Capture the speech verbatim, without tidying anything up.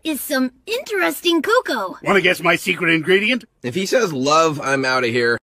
is some interesting cocoa. Want to guess my secret ingredient? If he says love, I'm out of here.